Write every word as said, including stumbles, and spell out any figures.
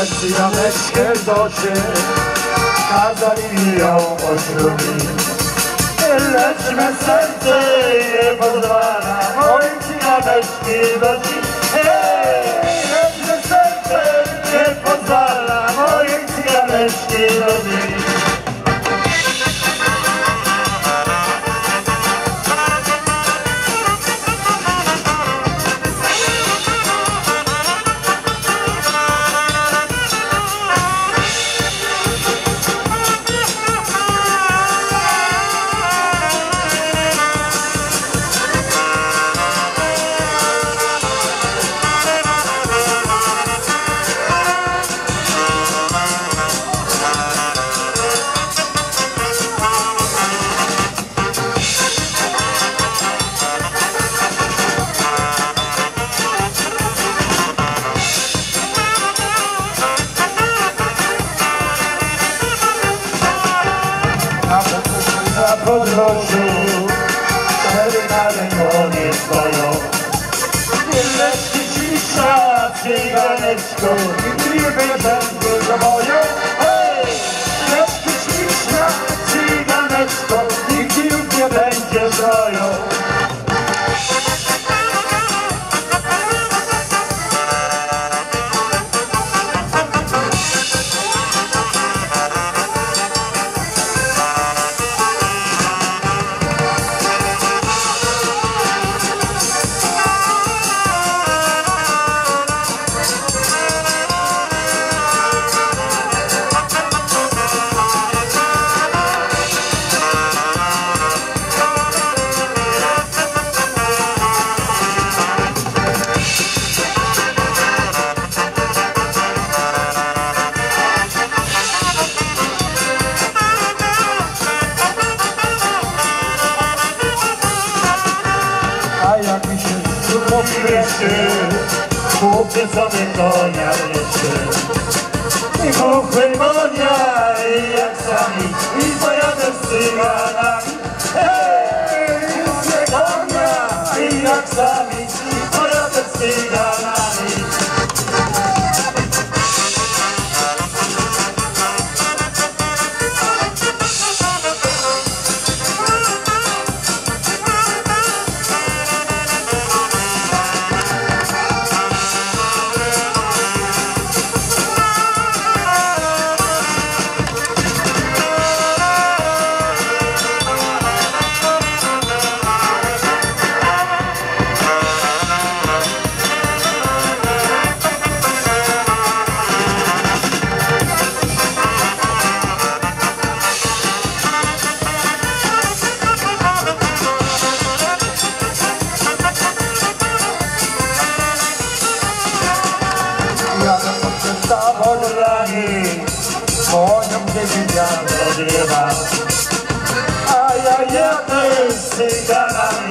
cyganeczkę Zosię, kazali mi ją poślubić. Lecz me serce nie pozwala mojej cyganeczki Zosi. Lecz me serce nie pozwala mojej cyganeczki Zosi. Na podróżu cztery na rękonie stoją. Lecz cisza, cyganeczko, nigdy nie będzie za moją. Lecz cisza, cyganeczko, nigdy już nie będzie zwoją. A jak mi się trudno wierzy, uplecony konia wierzy. I kuchły konia i jak sami, i pojadę z cyganami. Hej, kuchły konia i jak sami, i pojadę z cyganami. Jadę pod taborami, koniom gdzie widziałem odrywa. A ja jadę z cyganami.